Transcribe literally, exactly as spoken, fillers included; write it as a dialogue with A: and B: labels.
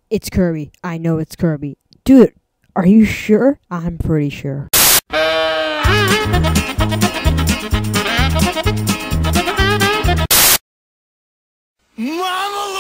A: It's Kirby. I know it's Kirby. Dude, are you sure? I'm pretty sure.
B: Mama!